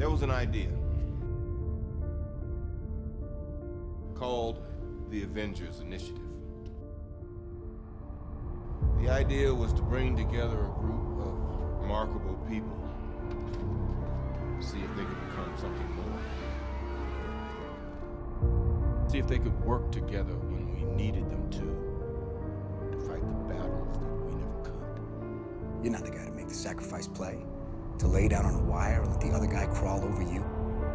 There was an idea called the Avengers Initiative. The idea was to bring together a group of remarkable people, see if they could become something more. See if they could work together when we needed them to fight the battles that we never could. You're not the guy to make the sacrifice play, to lay down on a wire and let the other guy crawl over you.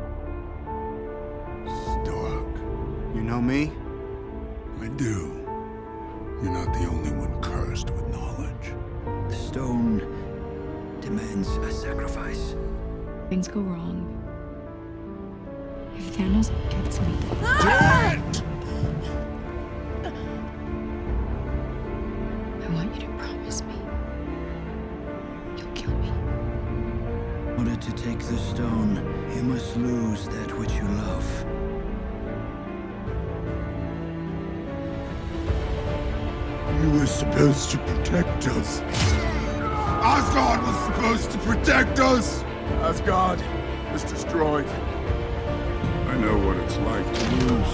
Stark. You know me? I do. You're not the only one cursed with knowledge. The stone demands a sacrifice. Things go wrong. If Thanos gets me... I want you to promise me you'll kill me. In order to take the stone, you must lose that which you love. You were supposed to protect us. Asgard was supposed to protect us. Asgard is destroyed. I know what it's like to lose.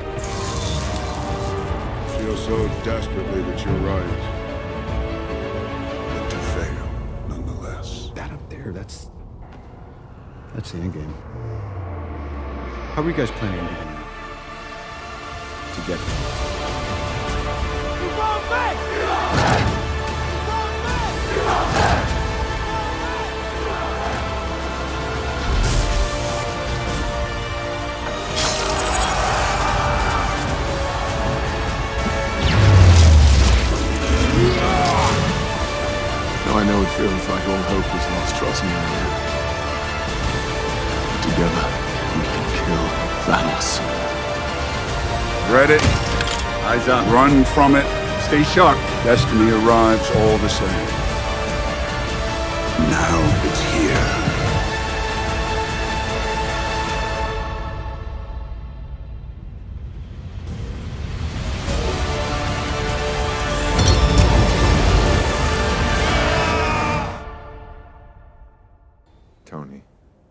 Feel so desperately that you're right. But to fail, nonetheless. That up there, that's the Endgame. How are you guys planning on doing that? Together. Now I know it feels like all hope is lost, trust me. Together, we can kill Thanos. Read it. Eyes up. Run from it. Stay sharp. Destiny arrives all the same. Now it's here. Tony.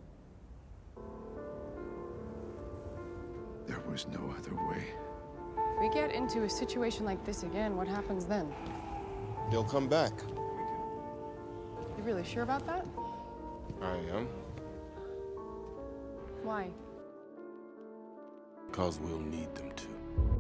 There was no other way. If we get into a situation like this again, what happens then? They'll come back. You really sure about that? I am. Why? Because we'll need them to.